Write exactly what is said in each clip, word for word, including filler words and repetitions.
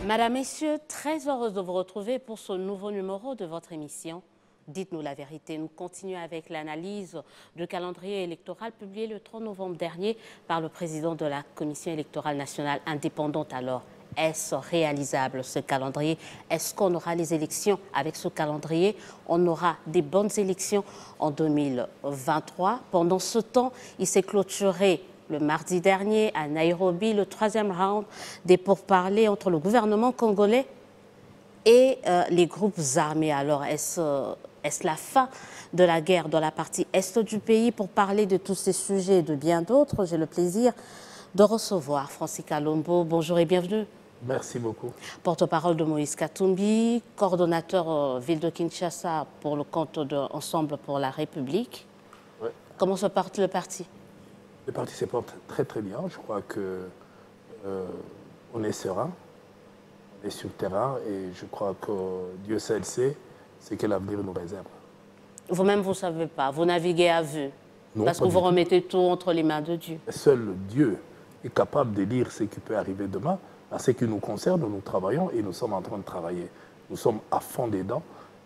Madame, Messieurs, très heureuse de vous retrouver pour ce nouveau numéro de votre émission. Dites-nous la vérité. Nous continuons avec l'analyse du calendrier électoral publié le trois novembre dernier par le président de la Commission électorale nationale indépendante. Alors, est-ce réalisable ce calendrier? Est-ce qu'on aura les élections avec ce calendrier? On aura des bonnes élections en deux mille vingt-trois. Pendant ce temps, il s'est clôturé le mardi dernier à Nairobi le troisième round des pourparlers entre le gouvernement congolais et euh, les groupes armés. Alors, est-ce euh, est-ce la fin de la guerre dans la partie est du pays? Pour parler de tous ces sujets et de bien d'autres, j'ai le plaisir de recevoir Francis Kalombo. Bonjour et bienvenue. Merci beaucoup. Porte-parole de Moïse Katumbi, coordonnateur euh, ville de Kinshasa pour le compte de Ensemble pour la République. Ouais. Comment se porte le parti? Le parti se porte très très bien. Je crois que euh, on est serein, on est sur le terrain et je crois que Dieu seul sait ce que l'avenir nous réserve. Vous-même, vous ne savez pas, vous naviguez à vue, Non, parce que vous remettez tout entre les mains de Dieu. Seul Dieu est capable de lire ce qui peut arriver demain. À ce qui nous concerne, nous travaillons et nous sommes en train de travailler. Nous sommes à fond dedans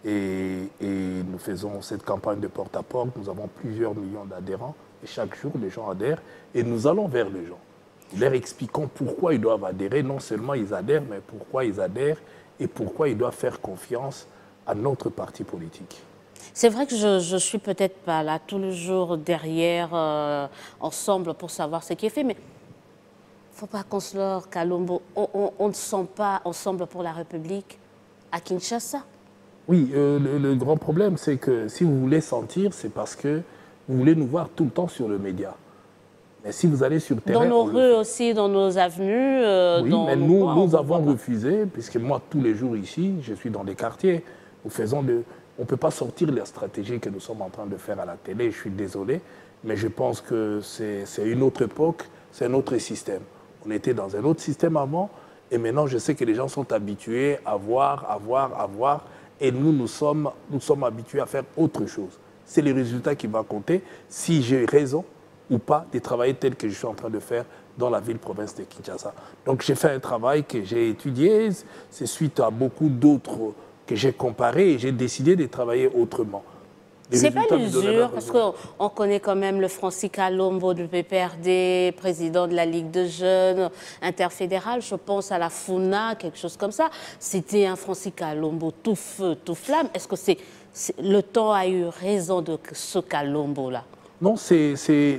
et, et nous faisons cette campagne de porte-à-porte. Nous avons plusieurs millions d'adhérents et chaque jour, les gens adhèrent et nous allons vers les gens. Nous leur expliquons pourquoi ils doivent adhérer. Non seulement ils adhèrent, mais pourquoi ils adhèrent et pourquoi ils doivent faire confiance à notre parti politique. C'est vrai que je ne suis peut-être pas là tous les jours derrière euh, Ensemble pour savoir ce qui est fait, mais il ne faut pas qu'on se leurre, Kalombo. On, on, on ne sent pas Ensemble pour la République à Kinshasa. Oui, euh, le, le grand problème, c'est que si vous voulez sentir, c'est parce que vous voulez nous voir tout le temps sur le média. Mais si vous allez sur le terrain... Dans nos rues aussi, dans nos avenues... Euh, oui, dans mais nos nous, coins, nous avons refusé, puisque moi, tous les jours ici, je suis dans les quartiers, nous faisons de... On ne peut pas sortir la stratégie que nous sommes en train de faire à la télé, je suis désolé, mais je pense que c'est une autre époque, c'est un autre système. On était dans un autre système avant, et maintenant, je sais que les gens sont habitués à voir, à voir, à voir, et nous, nous sommes, nous sommes habitués à faire autre chose. C'est le résultat qui va compter, si j'ai raison ou pas de travailler tel que je suis en train de faire dans la ville-province de Kinshasa. Donc j'ai fait un travail que j'ai étudié, c'est suite à beaucoup d'autres que j'ai comparé et j'ai décidé de travailler autrement. C'est pas l'usure, parce qu'on connaît quand même le Francis Kalombo du P P R D, président de la Ligue de jeunes interfédérale, je pense à la Funa, quelque chose comme ça. C'était un Francis Kalombo tout feu, tout flamme. Est-ce que c'est, le temps a eu raison de ce Kalombo-là? Non, c'est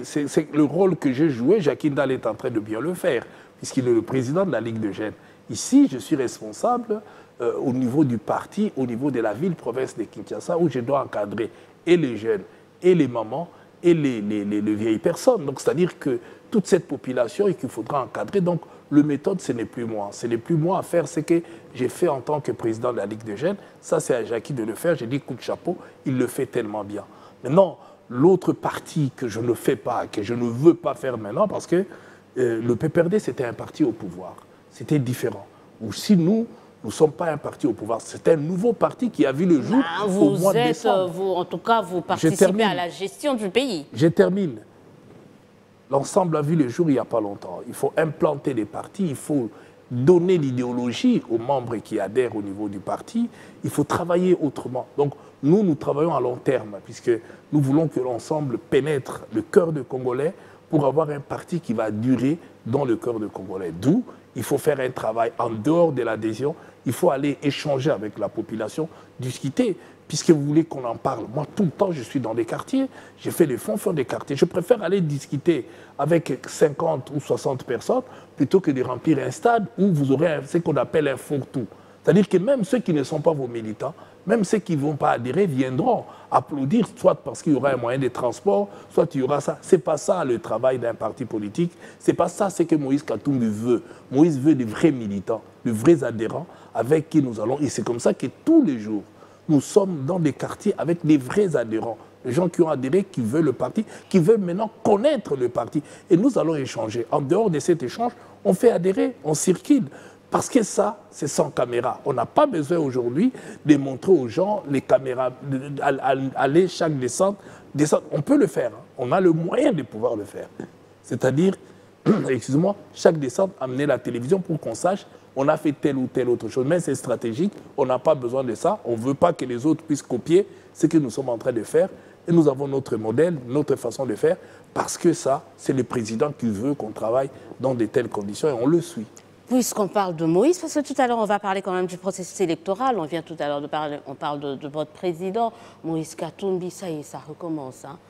le rôle que j'ai joué. Jacques Ndal est en train de bien le faire, puisqu'il est le président de la Ligue de jeunes. Ici, je suis responsable euh, au niveau du parti, au niveau de la ville-province de Kinshasa, où je dois encadrer et les jeunes, et les mamans, et les, les, les, les vieilles personnes. Donc, c'est-à-dire que toute cette population et qu'il faudra encadrer. Donc, le méthode, ce n'est plus moi. Ce n'est plus moi à faire ce que j'ai fait en tant que président de la Ligue des jeunes. Ça, c'est à Jackie de le faire. J'ai dit coup de chapeau, il le fait tellement bien. Maintenant, l'autre partie que je ne fais pas, que je ne veux pas faire maintenant, parce que euh, le P P R D, c'était un parti au pouvoir. C'était différent. Ou si nous, nous ne sommes pas un parti au pouvoir. C'est un nouveau parti qui a vu le jour ah, vous au mois êtes, de décembre. Vous, en tout cas, vous participez à la gestion du pays. Je termine. L'ensemble a vu le jour il n'y a pas longtemps. Il faut implanter les partis, il faut donner l'idéologie aux membres qui adhèrent au niveau du parti. Il faut travailler autrement. Donc, nous, nous travaillons à long terme, puisque nous voulons que l'ensemble pénètre le cœur des Congolais pour avoir un parti qui va durer dans le cœur des Congolais. D'où, il faut faire un travail en dehors de l'adhésion. Il faut aller échanger avec la population, discuter, puisque vous voulez qu'on en parle. Moi, tout le temps, je suis dans les quartiers, j'ai fait les fonds fonds des quartiers. Je préfère aller discuter avec cinquante ou soixante personnes plutôt que de remplir un stade où vous aurez ce qu'on appelle un fourre-tout. C'est-à-dire que même ceux qui ne sont pas vos militants, même ceux qui ne vont pas adhérer viendront applaudir, soit parce qu'il y aura un moyen de transport, soit il y aura ça. Ce n'est pas ça le travail d'un parti politique. Ce n'est pas ça ce que Moïse Katumbi veut. Moïse veut des vrais militants, de vrais adhérents avec qui nous allons. Et c'est comme ça que tous les jours, nous sommes dans des quartiers avec des vrais adhérents. Les gens qui ont adhéré, qui veulent le parti, qui veulent maintenant connaître le parti. Et nous allons échanger. En dehors de cet échange, on fait adhérer, on circule. Parce que ça, c'est sans caméra. On n'a pas besoin aujourd'hui de montrer aux gens les caméras, aller chaque descente, descente. On peut le faire, hein. On a le moyen de pouvoir le faire. C'est-à-dire, excusez-moi, chaque descente, amener la télévision pour qu'on sache on a fait telle ou telle autre chose. Mais c'est stratégique, on n'a pas besoin de ça. On ne veut pas que les autres puissent copier ce que nous sommes en train de faire. Et nous avons notre modèle, notre façon de faire, parce que ça, c'est le président qui veut qu'on travaille dans de telles conditions et on le suit. Puisqu'on parle de Moïse, parce que tout à l'heure, on va parler quand même du processus électoral. On vient tout à l'heure de parler, on parle de, de votre président, Moïse Katumbi, ça y est, ça recommence. Hein.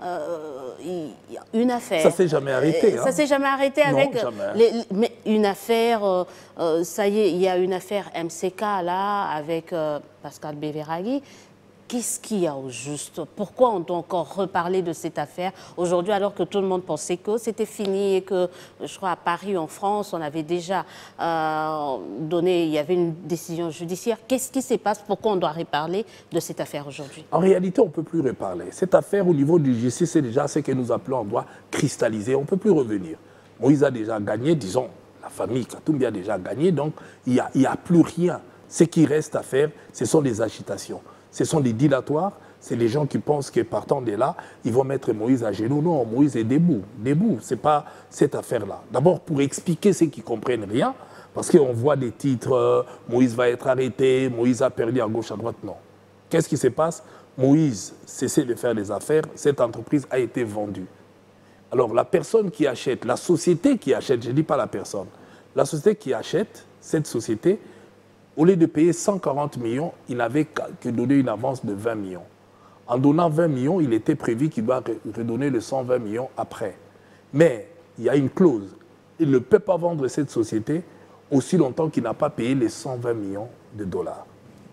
Euh, il y a une affaire. Ça ne s'est jamais arrêté. Euh, hein. Ça ne s'est jamais arrêté avec... Non, jamais. Les, mais une affaire, euh, euh, ça y est, il y a une affaire M C K là, avec euh, Pascal Beveraghi. Qu'est-ce qu'il y a au juste? Pourquoi on doit encore reparler de cette affaire aujourd'hui alors que tout le monde pensait que c'était fini et que, je crois, à Paris, en France, on avait déjà euh, donné, il y avait une décision judiciaire. Qu'est-ce qui se passe? Pourquoi on doit reparler de cette affaire aujourd'hui? En réalité, on ne peut plus reparler. Cette affaire, au niveau du justice, c'est déjà ce que nous appelons en droit cristallisé. On ne peut plus revenir. Moïse a déjà gagné, disons, la famille Katumbi a déjà gagné, donc il n'y a, il y a plus rien. Ce qui reste à faire, ce sont des agitations. Ce sont des dilatoires, c'est les gens qui pensent que partant de là, ils vont mettre Moïse à genoux. Non, Moïse est debout, debout. Ce n'est pas cette affaire-là. D'abord, pour expliquer ceux qui ne comprennent rien, parce qu'on voit des titres, euh, Moïse va être arrêté, Moïse a perdu à gauche, à droite. Non. Qu'est-ce qui se passe? Moïse cessait de faire des affaires, cette entreprise a été vendue. Alors, la personne qui achète, la société qui achète, je ne dis pas la personne, la société qui achète cette société, au lieu de payer cent quarante millions, il n'avait que donné une avance de vingt millions. En donnant vingt millions, il était prévu qu'il doit redonner les cent vingt millions après. Mais il y a une clause. Il ne peut pas vendre cette société aussi longtemps qu'il n'a pas payé les cent vingt millions de dollars.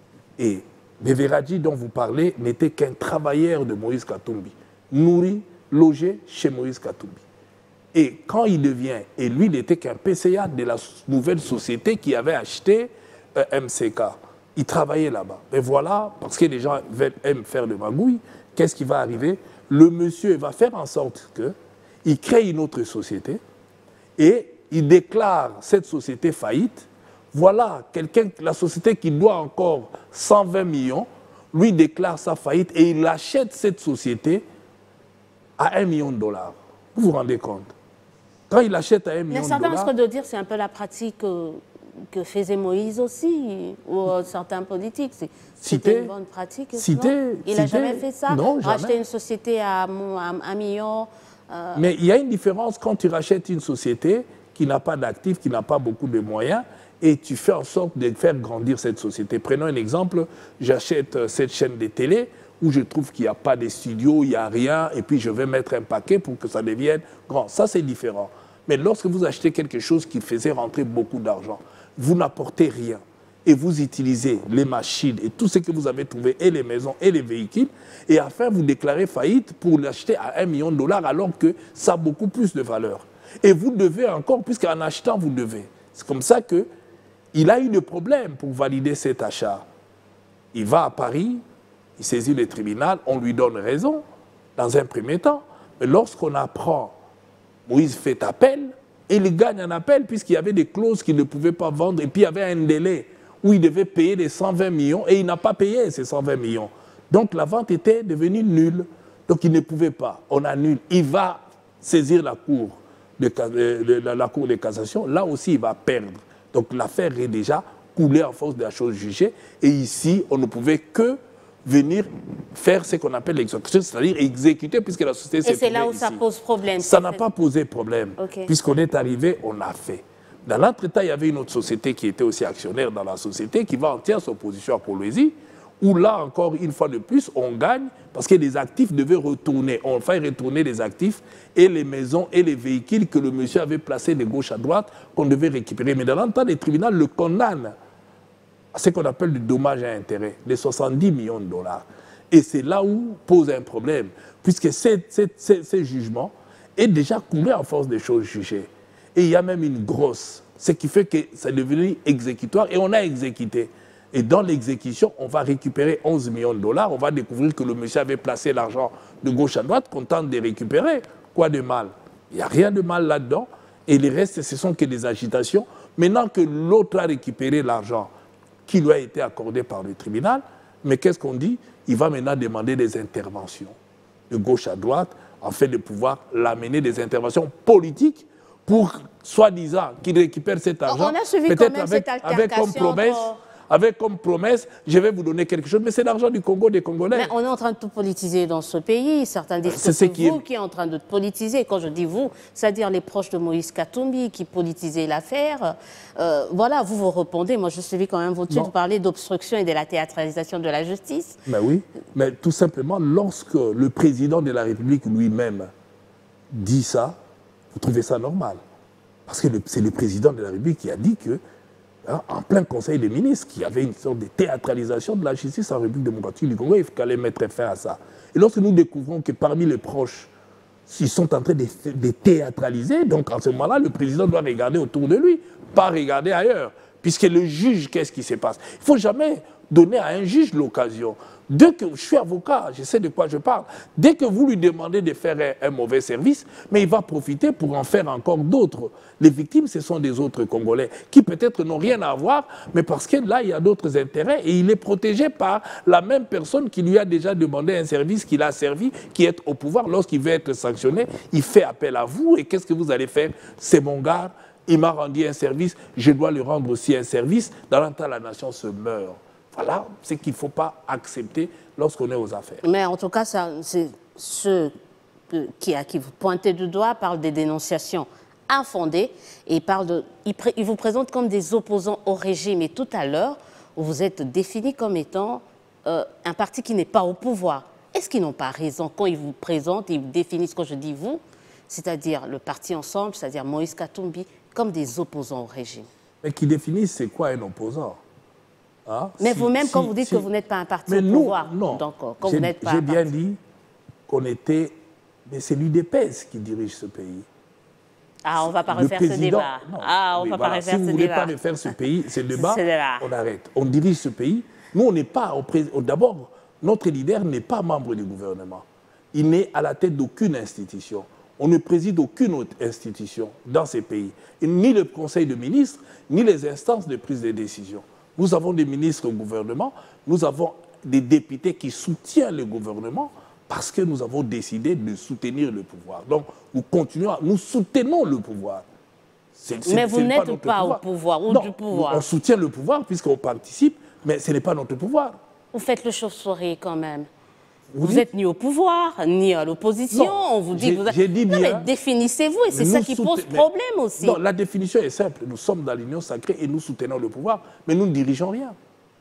Et Beveraghi, dont vous parlez, n'était qu'un travailleur de Moïse Katumbi, nourri, logé chez Moïse Katumbi. Et quand il devient, et lui, il n'était qu'un P C A de la nouvelle société qui avait acheté M C K. Il travaillait là-bas. Mais voilà, parce que les gens aiment faire de magouille, qu'est-ce qui va arriver? Le monsieur va faire en sorte qu'il crée une autre société et il déclare cette société faillite. Voilà, quelqu'un, la société qui doit encore cent vingt millions, lui déclare sa faillite et il achète cette société à un million de dollars. Vous vous rendez compte? Quand il achète à un million de dollars... Mais certains risquent de dire que c'est un peu la pratique... Euh... que faisait Moïse aussi, ou certains politiques. C'était une bonne pratique. Cité, il n'a jamais fait ça. Non, racheter jamais. une société à, à un million. Euh... Mais il y a une différence quand tu rachètes une société qui n'a pas d'actifs, qui n'a pas beaucoup de moyens, et tu fais en sorte de faire grandir cette société. Prenons un exemple, j'achète cette chaîne de télé où je trouve qu'il n'y a pas de studio, il n'y a rien, et puis je vais mettre un paquet pour que ça devienne grand. Ça, c'est différent. Mais lorsque vous achetez quelque chose qui faisait rentrer beaucoup d'argent, vous n'apportez rien et vous utilisez les machines et tout ce que vous avez trouvé, et les maisons et les véhicules, et afin vous déclarez faillite pour l'acheter à un million de dollars alors que ça a beaucoup plus de valeur. Et vous devez encore, puisqu'en achetant, vous devez. C'est comme ça qu'il a eu des problèmes pour valider cet achat. Il va à Paris, il saisit le tribunal, on lui donne raison dans un premier temps. Mais lorsqu'on apprend, Moïse fait appel, et il gagne en appel puisqu'il y avait des clauses qu'il ne pouvait pas vendre. Et puis il y avait un délai où il devait payer les cent vingt millions et il n'a pas payé ces cent vingt millions. Donc la vente était devenue nulle. Donc il ne pouvait pas. On annule. Il va saisir la cour de, de, la, la cour de cassation. Là aussi, il va perdre. Donc l'affaire est déjà coulée en force de la chose jugée. Et ici, on ne pouvait que venir faire ce qu'on appelle l'exécution, c'est-à-dire exécuter, puisque la société s'est Et c'est là où ici. ça pose problème. Ça n'a pas posé problème, okay. Puisqu'on est arrivé, on a fait. Dans l'entretemps, il y avait une autre société qui était aussi actionnaire dans la société, qui va en tierce opposition à Kolwezi, où là encore, une fois de plus, on gagne, parce que les actifs devaient retourner. On fait retourner les actifs et les maisons et les véhicules que le monsieur avait placés de gauche à droite, qu'on devait récupérer. Mais dans l'entretemps, les tribunaux le condamnent à ce qu'on appelle du dommage à intérêt, de soixante-dix millions de dollars. Et c'est là où pose un problème, puisque ce jugement est déjà coulé en force des choses jugées. Et il y a même une grosse, ce qui fait que ça est devenu exécutoire, et on a exécuté. Et dans l'exécution, on va récupérer onze millions de dollars, on va découvrir que le monsieur avait placé l'argent de gauche à droite, content de récupérer. Quoi de mal? Il n'y a rien de mal là-dedans, et le reste, ce sont que des agitations. Maintenant que l'autre a récupéré l'argent qui lui a été accordé par le tribunal, mais qu'est-ce qu'on dit? Il va maintenant demander des interventions de gauche à droite, en fait de pouvoir l'amener des interventions politiques pour, soi-disant, qu'il récupère cet argent. On a suivi quand même avec, cette avec comme promesse. Entre... Avec comme promesse, je vais vous donner quelque chose, mais c'est l'argent du Congo, des Congolais. Mais on est en train de tout politiser dans ce pays. Certains disent que c'est vous qui êtes en train de politiser. Quand je dis vous, c'est-à-dire les proches de Moïse Katumbi qui politisaient l'affaire. Euh, voilà, vous vous répondez. Moi, je suivis quand même votre étude. Vous parlez d'obstruction et de la théâtralisation de la justice. Mais oui, mais tout simplement, lorsque le président de la République lui-même dit ça, vous trouvez ça normal. Parce que c'est le président de la République qui a dit que en plein conseil des ministres, qui avait une sorte de théâtralisation de la justice en République démocratique du Congo, il fallait mettre fin à ça. Et lorsque nous découvrons que parmi les proches, ils sont en train de, de théâtraliser, donc en ce moment-là, le président doit regarder autour de lui, pas regarder ailleurs. Puisque le juge, qu'est-ce qui se passe? Il ne faut jamais donner à un juge l'occasion. Dès que je suis avocat, je sais de quoi je parle, dès que vous lui demandez de faire un, un mauvais service, mais il va profiter pour en faire encore d'autres. Les victimes, ce sont des autres Congolais qui peut-être n'ont rien à voir, mais parce que là, il y a d'autres intérêts et il est protégé par la même personne qui lui a déjà demandé un service qu'il a servi, qui est au pouvoir. Lorsqu'il veut être sanctionné, il fait appel à vous et qu'est-ce que vous allez faire? C'est mon gars, il m'a rendu un service, je dois lui rendre aussi un service. Dans le temps, la nation se meurt. Voilà ce qu'il ne faut pas accepter lorsqu'on est aux affaires. Mais en tout cas, c'est ceux qui, qui vous pointez du doigt parlent des dénonciations infondées et parlent de, ils, ils vous présentent comme des opposants au régime. Et tout à l'heure, vous êtes défini comme étant euh, un parti qui n'est pas au pouvoir. Est-ce qu'ils n'ont pas raison quand ils vous présentent, ils vous définissent, quand je dis vous, c'est-à-dire le parti Ensemble, c'est-à-dire Moïse Katumbi, comme des opposants au régime? Mais qui définissent c'est quoi un opposant? Ah, mais si, vous-même, si, quand vous dites si, que vous n'êtes pas un parti au nous, pouvoir, non. donc quand vous n'êtes pas J'ai bien dit qu'on était... Mais c'est l'U D P E S qui dirige ce pays. Ah, on ne va pas refaire ce débat. Non, ah, on oui, va voilà. pas refaire si ce vous ne voulez débat. pas refaire ce pays, ce débat, débat, on arrête. On dirige ce pays. Nous, on n'est pas... D'abord, notre leader n'est pas membre du gouvernement. Il n'est à la tête d'aucune institution. On ne préside aucune autre institution dans ces pays. Et ni le Conseil de ministres, ni les instances de prise de décision. Nous avons des ministres au gouvernement, nous avons des députés qui soutiennent le gouvernement parce que nous avons décidé de soutenir le pouvoir. Donc, nous continuons, nous soutenons le pouvoir. C est, c est, mais vous n'êtes pas, pas au pouvoir ou non, du pouvoir. On soutient le pouvoir puisqu'on participe, mais ce n'est pas notre pouvoir. Vous faites le chauve-souris quand même. Vous, vous n'êtes ni au pouvoir, ni à l'opposition. On vous dit que vous avez... dit bien, non, mais définissez-vous, et c'est ça qui pose problème aussi. Non, la définition est simple. Nous sommes dans l'union sacrée et nous soutenons le pouvoir, mais nous ne dirigeons rien.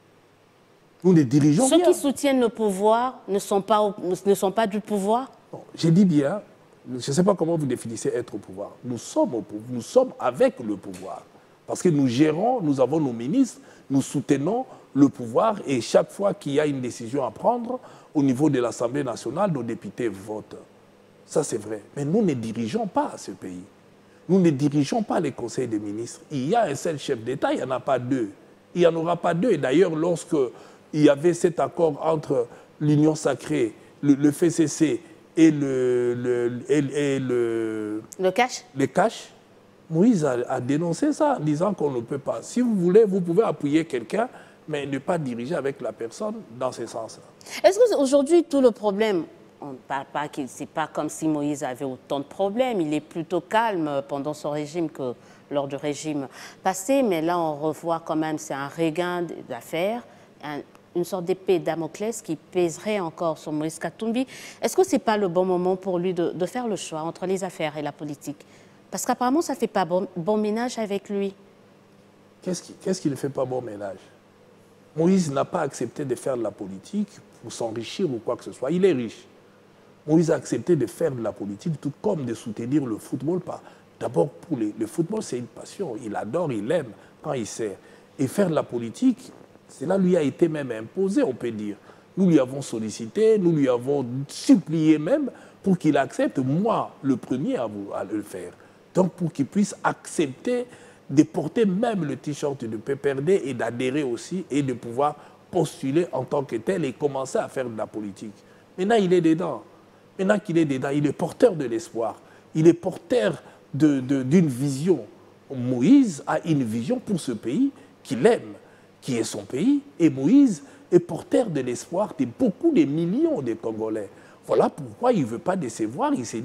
Nous ne dirigeons Ceux rien. Ceux qui soutiennent le pouvoir ne sont pas, au, ne sont pas du pouvoir? J'ai dit bien, je ne sais pas comment vous définissez être au pouvoir. Nous sommes, au, nous sommes avec le pouvoir. Parce que nous gérons, nous avons nos ministres, nous soutenons le pouvoir et chaque fois qu'il y a une décision à prendre, au niveau de l'Assemblée nationale, nos députés votent. Ça, c'est vrai. Mais nous ne dirigeons pas ce pays. Nous ne dirigeons pas les conseils des ministres. Il y a un seul chef d'État, il n'y en a pas deux. Il n'y en aura pas deux. Et d'ailleurs, lorsqu'il y avait cet accord entre l'Union sacrée, le, le F C C et le... Le, et, et le, le cash Le cash, Moïse a, a dénoncé ça en disant qu'on ne peut pas. Si vous voulez, vous pouvez appuyer quelqu'un, mais ne pas diriger avec la personne dans ce sens-là. Est-ce qu'aujourd'hui, tout le problème, on ne parle pas que ce n'est pas comme si Moïse avait autant de problèmes, il est plutôt calme pendant son régime que lors du régime passé, mais là on revoit quand même, c'est un regain d'affaires, un, une sorte d'épée Damoclès qui pèserait encore sur Moïse Katumbi. Est-ce que ce n'est pas le bon moment pour lui de, de faire le choix entre les affaires et la politique? Parce qu'apparemment ça ne fait pas bon, bon ménage avec lui. Qu'est-ce qui, qu'est-ce qui ne fait pas bon ménage? Moïse n'a pas accepté de faire de la politique pour s'enrichir ou quoi que ce soit. Il est riche. Moïse a accepté de faire de la politique, tout comme de soutenir le football. D'abord, pour les, le football, c'est une passion. Il adore, il aime quand il sert. Et faire de la politique, cela lui a été même imposé, on peut dire. Nous lui avons sollicité, nous lui avons supplié même pour qu'il accepte, moi, le premier à, vous, à le faire. Donc, pour qu'il puisse accepter de porter même le t-shirt de P P R D et d'adhérer aussi et de pouvoir postuler en tant que tel et commencer à faire de la politique. Maintenant, il est dedans. Maintenant qu'il est dedans, il est porteur de l'espoir. Il est porteur de, de, d'une vision. Moïse a une vision pour ce pays qu'il aime, qui est son pays. Et Moïse est porteur de l'espoir de beaucoup de millions de Congolais. Voilà pourquoi il ne veut pas décevoir. Il s'est dit,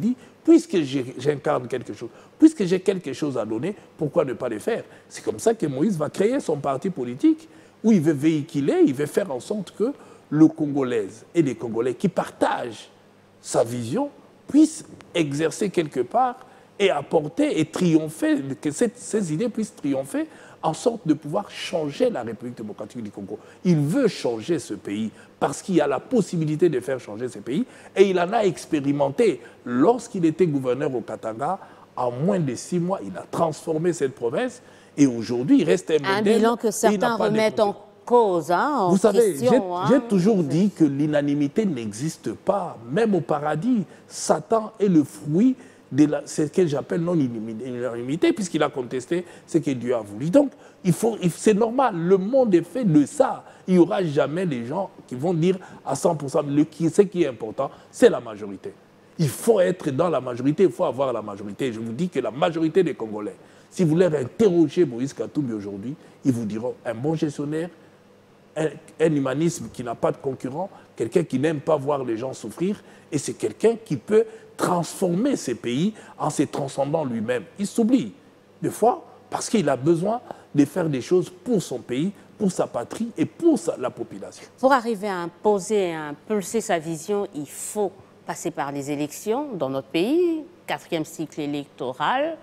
puisque j'incarne quelque chose, puisque j'ai quelque chose à donner, pourquoi ne pas le faire? C'est comme ça que Moïse va créer son parti politique, où il veut véhiculer, il veut faire en sorte que le Congolais et les Congolais qui partagent sa vision puissent exercer quelque part et apporter et triompher, que cette, ces idées puissent triompher en sorte de pouvoir changer la République démocratique du Congo. Il veut changer ce pays parce qu'il y a la possibilité de faire changer ce pays et il en a expérimenté. Lorsqu'il était gouverneur au Katanga, en moins de six mois, il a transformé cette province et aujourd'hui, il reste un modèle. Un bilan que certains remettent en cause, hein, en Vous savez, j'ai hein. j'ai toujours dit que l'unanimité n'existe pas. Même au paradis, Satan est le fruit de la, ce que j'appelle non-unanimité, puisqu'il a contesté ce que Dieu a voulu. Donc, il faut, c'est normal, le monde est fait de ça. Il n'y aura jamais des gens qui vont dire à cent pour cent, le, ce qui est important, c'est la majorité. Il faut être dans la majorité, il faut avoir la majorité. Je vous dis que la majorité des Congolais, si vous leur interrogez Moïse Katumbi aujourd'hui, ils vous diront un bon gestionnaire, un, un humanisme qui n'a pas de concurrent, quelqu'un qui n'aime pas voir les gens souffrir, et c'est quelqu'un qui peut transformer ces pays en se transcendant lui-même. Il s'oublie, des fois, parce qu'il a besoin de faire des choses pour son pays, pour sa patrie et pour sa, la population. Pour arriver à imposer, à impulser sa vision, il faut passer par les élections dans notre pays, quatrième cycle électoral.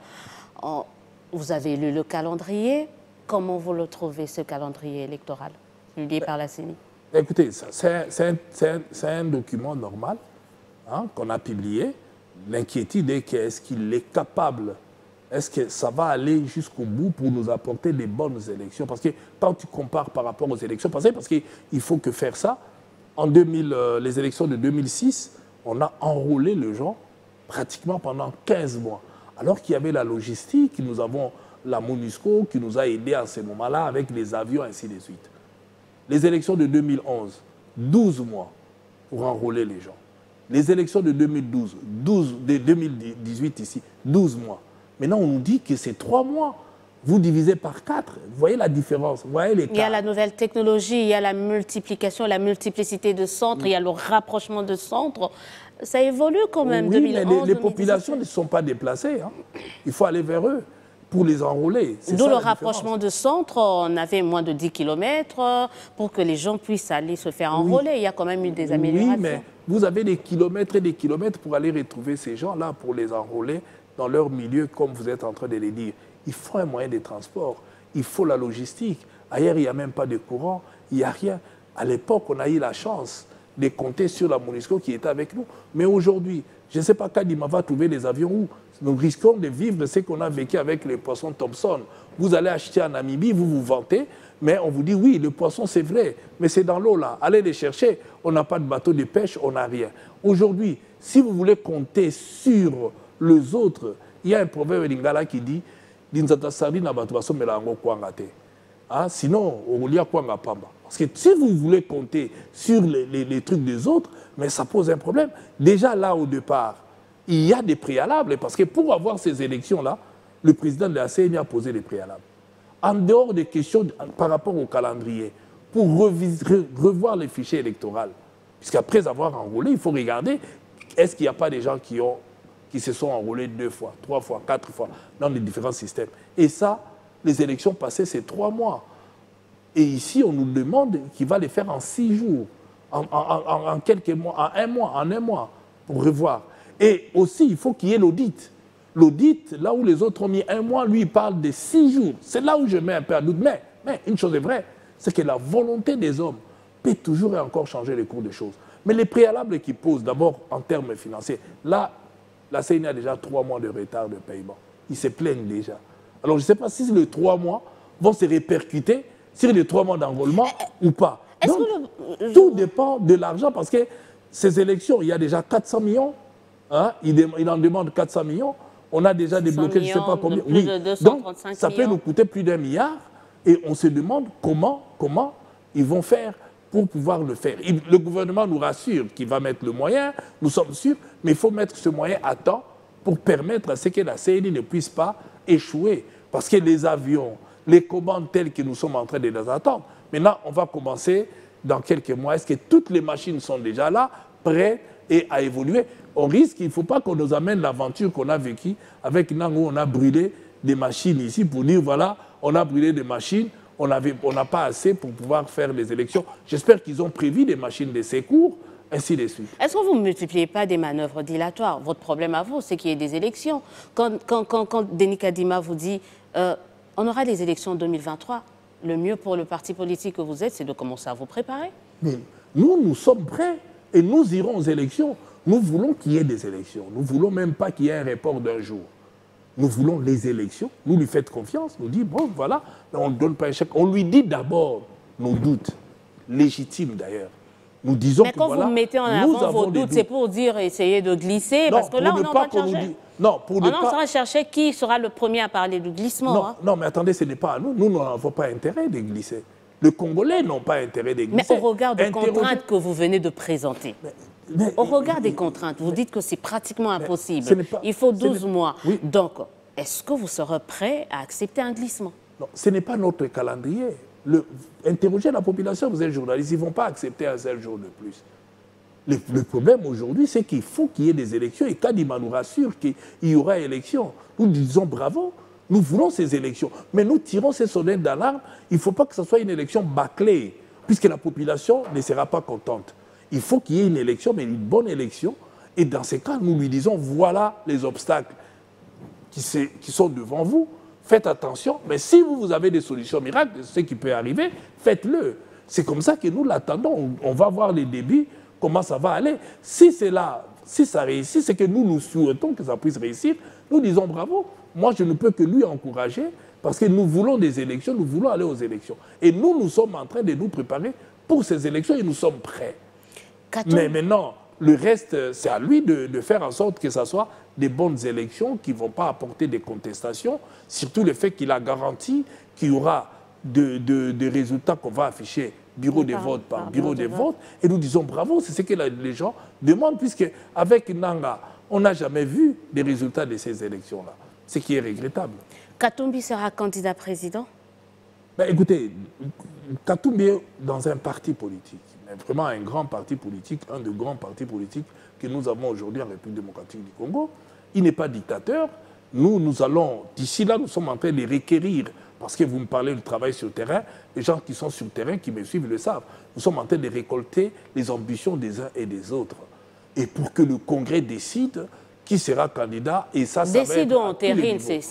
Vous avez lu le calendrier. Comment vous le trouvez, ce calendrier électoral, publié par la C E N I? Écoutez, c'est un, un, un document normal hein, qu'on a publié. L'inquiétude est que est-ce qu'il est capable, est-ce que ça va aller jusqu'au bout pour nous apporter des bonnes élections? Parce que quand tu compares par rapport aux élections passées, parce qu'il faut que faire ça, en deux mille, euh, les élections de deux mille six, on a enrôlé les gens pratiquement pendant quinze mois. Alors qu'il y avait la logistique, nous avons la MONUSCO qui nous a aidés à ce moment-là avec les avions, ainsi de suite. Les élections de deux mille onze, douze mois pour enrôler les gens. Les élections de deux mille douze, douze, de deux mille dix-huit ici, douze mois. Maintenant, on nous dit que c'est trois mois. Vous divisez par quatre. Vous voyez la différence, vous voyez les cas. Il y a la nouvelle technologie, il y a la multiplication, la multiplicité de centres, oui. Il y a le rapprochement de centres. Ça évolue quand même, oui, deux mille onze, mais les, les populations ne sont pas déplacées. Hein. Il faut aller vers eux pour les enrôler. D'où le rapprochement de centres, on avait moins de dix kilomètres pour que les gens puissent aller se faire enrôler. Oui. Il y a quand même eu des améliorations. Oui, mais vous avez des kilomètres et des kilomètres pour aller retrouver ces gens-là, pour les enrôler dans leur milieu, comme vous êtes en train de le dire. Il faut un moyen de transport, il faut la logistique. Ailleurs, il n'y a même pas de courant, il n'y a rien. À l'époque, on a eu la chance de compter sur la MONUSCO qui était avec nous. Mais aujourd'hui, je ne sais pas Kadima va trouver les avions où. Nous risquons de vivre ce qu'on a vécu avec les poissons Thompson. Vous allez acheter en Namibie, vous vous vantez, mais on vous dit oui, le poisson c'est vrai, mais c'est dans l'eau là. Allez les chercher, on n'a pas de bateau de pêche, on n'a rien. Aujourd'hui, si vous voulez compter sur les autres, il y a un proverbe lingala qui dit ah, sinon, on lit à quoi pamba. Parce que si vous voulez compter sur les, les, les trucs des autres, mais ça pose un problème. Déjà là, au départ, il y a des préalables, parce que pour avoir ces élections-là, le président de la C E N I a posé des préalables. En dehors des questions par rapport au calendrier, pour revoir les fichiers électoraux, puisqu'après avoir enrôlé, il faut regarder, est-ce qu'il n'y a pas des gens qui ont qui se sont enrôlés deux fois, trois fois, quatre fois, dans les différents systèmes. Et ça, les élections passées, c'est trois mois. Et ici, on nous demande qu'il va les faire en six jours, en, en, en, en quelques mois, en un mois, en un mois, pour revoir. Et aussi, il faut qu'il y ait l'audit. L'audit, là où les autres ont mis un mois, lui, il parle de six jours. C'est là où je mets un peu à doute. Mais, mais une chose est vraie, c'est que la volonté des hommes peut toujours et encore changer les cours des choses. Mais les préalables qu'ils posent, d'abord en termes financiers, là, la C E N I a déjà trois mois de retard de paiement. Ils se plaignent déjà. Alors, je ne sais pas si les trois mois vont se répercuter sur les trois mois d'enrôlement ou pas. Donc, que le... tout dépend de l'argent parce que ces élections, il y a déjà quatre cents millions. Hein, il, il en demande quatre cents millions. On a déjà débloqué, je ne sais pas combien. Oui. Donc, ça millions. peut nous coûter plus d'un milliard. Et on se demande comment, comment ils vont faire pour pouvoir le faire. Il, le gouvernement nous rassure qu'il va mettre le moyen, nous sommes sûrs, mais il faut mettre ce moyen à temps pour permettre à ce que la C E N I ne puisse pas échouer. Parce que les avions, les commandes telles que nous sommes en train de les attendre, maintenant on va commencer dans quelques mois. Est-ce que toutes les machines sont déjà là, prêtes et à évoluer. On risque, il ne faut pas qu'on nous amène l'aventure qu'on a vécue avec Nang où on a brûlé des machines ici pour dire voilà, on a brûlé des machines, on avait, on n'a pas assez pour pouvoir faire les élections. J'espère qu'ils ont prévu des machines de secours, ainsi de suite. Est-ce que vous ne multipliez pas des manœuvres dilatoires? Votre problème à vous, c'est qu'il y ait des élections. Quand, quand, quand, quand Denis Kadima vous dit euh, on aura des élections en deux mille vingt-trois, le mieux pour le parti politique que vous êtes, c'est de commencer à vous préparer. Mais nous, nous sommes prêts et nous irons aux élections. Nous voulons qu'il y ait des élections. Nous ne voulons même pas qu'il y ait un report d'un jour. Nous voulons les élections. Nous lui faites confiance. Nous dit bon, voilà, on ne donne pas un chèque. On lui dit d'abord nos doutes, légitimes d'ailleurs. Nous disons Mais que quand voilà, vous mettez en avant vos doutes, doutes. c'est pour dire essayer de glisser, non, parce que là, on est en train de chercher. Dit, non, pour on ne est en train de chercher qui sera le premier à parler de glissement. Non, hein. non mais attendez, ce n'est pas à nous. Nous n'avons pas intérêt de glisser. Les Congolais n'ont pas intérêt de glisser. Mais au regard des Interroger... contraintes que vous venez de présenter, mais, mais, au regard mais, des contraintes, vous mais, dites que c'est pratiquement impossible. Pas, Il faut douze mois. Oui. Donc, est-ce que vous serez prêt à accepter un glissement? Non, ce n'est pas notre calendrier. Le, interrogez la population, vous êtes journaliste, ils ne vont pas accepter un seul jour de plus. Le, le problème aujourd'hui, c'est qu'il faut qu'il y ait des élections. Et Kadima nous rassure qu'il y aura élections. Nous disons bravo, nous voulons ces élections. Mais nous tirons ces sonnettes d'alarme. Il ne faut pas que ce soit une élection bâclée, puisque la population ne sera pas contente. Il faut qu'il y ait une élection, mais une bonne élection. Et dans ces cas, nous lui disons, voilà les obstacles qui, qui sont devant vous. Faites attention. Mais si vous, vous avez des solutions miracles, ce qui peut arriver, faites-le. C'est comme ça que nous l'attendons. On va voir les débuts. Comment ça va aller. Si c'est là, si ça réussit, c'est que nous, nous souhaitons que ça puisse réussir. Nous disons bravo. Moi, je ne peux que lui encourager parce que nous voulons des élections, nous voulons aller aux élections. Et nous, nous sommes en train de nous préparer pour ces élections et nous sommes prêts. Mais maintenant, le reste, c'est à lui de, de faire en sorte que ce soit des bonnes élections qui ne vont pas apporter des contestations, surtout le fait qu'il a garanti qu'il y aura des de, de résultats qu'on va afficher bureau des votes par bureau des votes, et nous disons bravo, c'est ce que les gens demandent, puisque avec Nanga, on n'a jamais vu les résultats de ces élections-là, ce qui est regrettable. Katumbi sera candidat président? Ben, écoutez, Katumbi est dans un parti politique, mais vraiment un grand parti politique, un des grands partis politiques que nous avons aujourd'hui en République démocratique du Congo. Il n'est pas dictateur. Nous, nous allons, d'ici là, nous sommes en train de requérir, parce que vous me parlez du travail sur le terrain, les gens qui sont sur le terrain, qui me suivent, le savent. Nous sommes en train de récolter les ambitions des uns et des autres. Et pour que le Congrès décide qui sera candidat, et ça, ça va être en terrine, c'est...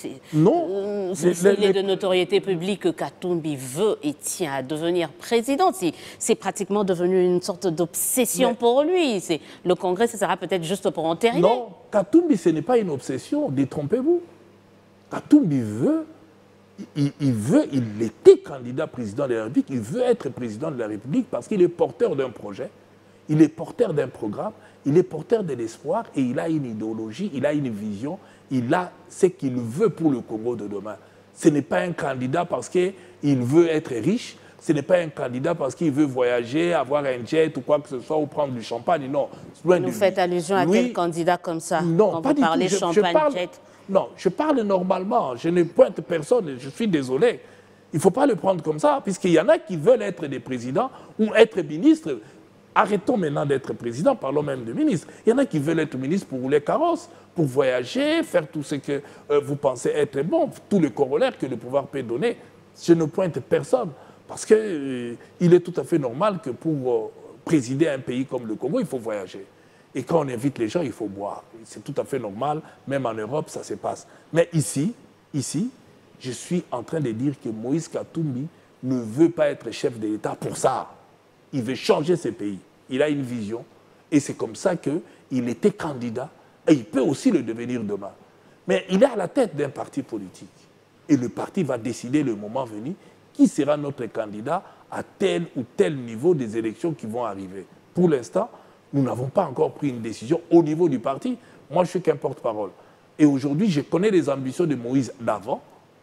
Non. Il est de notoriété publique que Katumbi veut et tient à devenir président. C'est pratiquement devenu une sorte d'obsession pour lui. Le Congrès, ce sera peut-être juste pour entériner. Non, Katumbi, ce n'est pas une obsession, détrompez-vous. Katumbi veut... Il, il veut, il était candidat président de la République, il veut être président de la République parce qu'il est porteur d'un projet, il est porteur d'un programme, il est porteur de l'espoir et il a une idéologie, il a une vision, il a ce qu'il veut pour le Congo de demain. Ce n'est pas un candidat parce qu'il veut être riche, ce n'est pas un candidat parce qu'il veut voyager, avoir un jet ou quoi que ce soit ou prendre du champagne, non. Vous nous faites allusion à quel candidat comme ça? Non, quand pas vous parlez du tout. Je, champagne, je parle, jet. Non, je parle normalement, je ne pointe personne, je suis désolé. Il ne faut pas le prendre comme ça, puisqu'il y en a qui veulent être des présidents ou être ministres. Arrêtons maintenant d'être président, parlons même de ministre. Il y en a qui veulent être ministre pour rouler carrosse, pour voyager, faire tout ce que euh, vous pensez être bon, tout le corollaire que le pouvoir peut donner. Je ne pointe personne, parce qu'il euh, est tout à fait normal que pour euh, présider un pays comme le Congo, il faut voyager. Et quand on invite les gens, il faut boire. C'est tout à fait normal, même en Europe, ça se passe. Mais ici, ici, je suis en train de dire que Moïse Katumbi ne veut pas être chef de l'État pour ça. Il veut changer ce pays. Il a une vision. Et c'est comme ça qu'il était candidat. Et il peut aussi le devenir demain. Mais il est à la tête d'un parti politique. Et le parti va décider le moment venu qui sera notre candidat à tel ou tel niveau des élections qui vont arriver. Pour l'instant, nous n'avons pas encore pris une décision au niveau du parti. Moi, je suis qu'un porte-parole. Et aujourd'hui, je connais les ambitions de Moïse d'avant.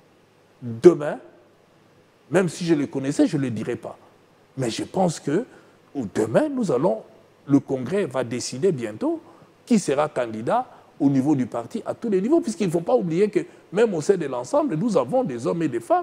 Demain, même si je les connaissais, je ne le dirais pas. Mais je pense que demain, nous allons, le Congrès va décider bientôt qui sera candidat au niveau du parti à tous les niveaux, puisqu'il ne faut pas oublier que même au sein de l'ensemble, nous avons des hommes et des femmes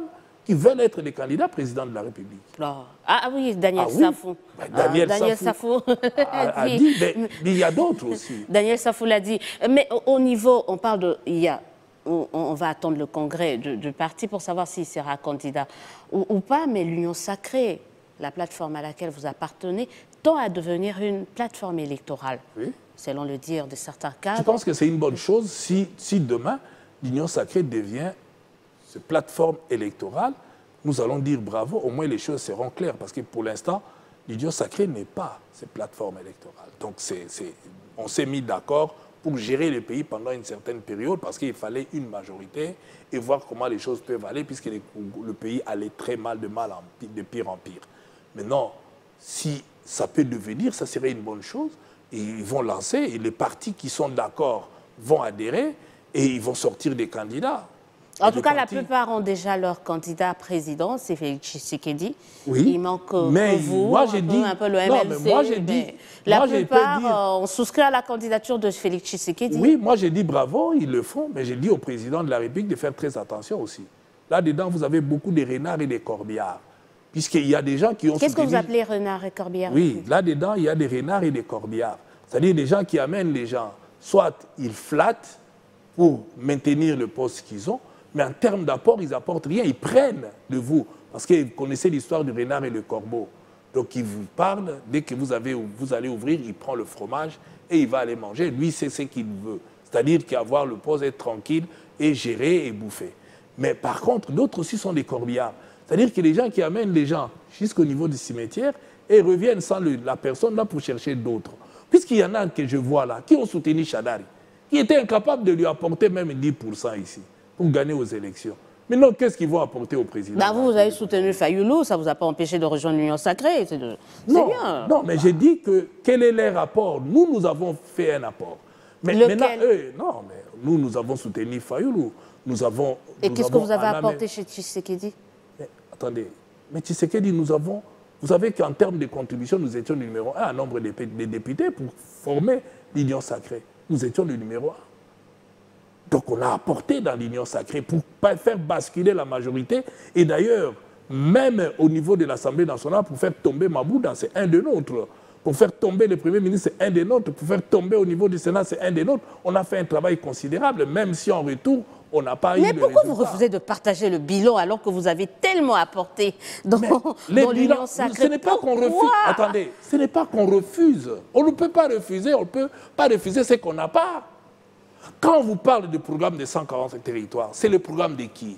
qui veulent être des candidats président de la République. Ah, ah oui, Daniel ah, oui. Safou. Ben, Daniel, ah, Daniel Safou, Safou a, a dit, mais, mais il y a d'autres aussi. Daniel Safou l'a dit. Mais au, au niveau, on parle de... Il y a, on, on va attendre le congrès du, du parti pour savoir s'il sera candidat ou, ou pas, mais l'Union Sacrée, la plateforme à laquelle vous appartenez, tend à devenir une plateforme électorale, oui. selon le dire de certains cadres. Je pense que c'est une bonne chose si, si demain, l'Union Sacrée devient cette plateforme électorale. Nous allons dire bravo, au moins les choses seront claires, parce que pour l'instant, l'Union Sacrée n'est pas cette plateforme électorale. Donc c'est, c'est, on s'est mis d'accord pour gérer le pays pendant une certaine période, parce qu'il fallait une majorité et voir comment les choses peuvent aller, puisque les, le pays allait très mal, de mal en pire, de pire en pire. Maintenant, si ça peut devenir, ça serait une bonne chose. Et ils vont lancer, et les partis qui sont d'accord vont adhérer, et ils vont sortir des candidats. En tout cas, partis... la plupart ont déjà leur candidat président, c'est Félix Tshisekedi. Oui, il manque mais que vous, moi, j'ai un, dit... peu, un peu le M L C. Non, mais moi, j'ai dit... La moi, plupart dire... euh, ont souscrit à la candidature de Félix Tshisekedi. Oui, moi, j'ai dit bravo, ils le font, mais j'ai dit au président de la République de faire très attention aussi. Là-dedans, vous avez beaucoup de renards et des corbillards. Puisqu'il y a des gens qui ont... Qu'est-ce soutenu... que vous appelez renards et corbillards? Oui, là-dedans, il y a des renards et des corbillards. C'est-à-dire des gens qui amènent les gens, soit ils flattent pour maintenir le poste qu'ils ont, mais en termes d'apport, ils n'apportent rien, ils prennent de vous. Parce que vous connaissez l'histoire du renard et du corbeau. Donc ils vous parlent, dès que vous, avez, vous allez ouvrir, il prend le fromage et il va aller manger. Lui, c'est ce qu'il veut. C'est-à-dire qu'avoir le poste, être tranquille et gérer et bouffer. Mais par contre, d'autres aussi sont des corbillards. C'est-à-dire que les gens qui amènent les gens jusqu'au niveau du cimetière et reviennent sans le, la personne là pour chercher d'autres. Puisqu'il y en a que je vois là, qui ont soutenu Chadari, qui étaient incapables de lui apporter même dix pour cent ici, pour gagner aux élections. Maintenant, qu'est-ce qu'ils vont apporter au président? Bah vous, vous avez soutenu Fayoulou, ça ne vous a pas empêché de rejoindre l'Union Sacrée, c'est bien. Non, mais j'ai dit que quel est leur rapport? Nous, nous avons fait un apport. Mais Lequel? Maintenant, eux, non, mais nous, nous avons soutenu Fayoulou. Nous avons... Et qu'est-ce que vous avez apporté chez Tshisekedi? Mais, attendez, mais Tshisekedi, nous avons... Vous savez qu'en termes de contribution, nous étions le numéro un en nombre de députés pour former l'Union Sacrée. Nous étions le numéro un. Donc on a apporté dans l'Union Sacrée pour faire basculer la majorité. Et d'ailleurs, même au niveau de l'Assemblée nationale, pour faire tomber Mabouda, c'est un de nôtres. Pour faire tomber le Premier ministre, c'est un des nôtres. Pour faire tomber au niveau du Sénat, c'est un des nôtres. On a fait un travail considérable, même si en retour, on n'a pas eu de résultat. Mais pourquoi vous refusez de partager le bilan alors que vous avez tellement apporté dans, dans l'Union Sacrée? Ce n'est pas qu'on refuse. Attendez, ce n'est pas qu'on refuse. On ne peut pas refuser, on ne peut pas refuser ce qu'on n'a pas. Quand on vous parle du programme des cent quarante territoires, c'est le programme de qui?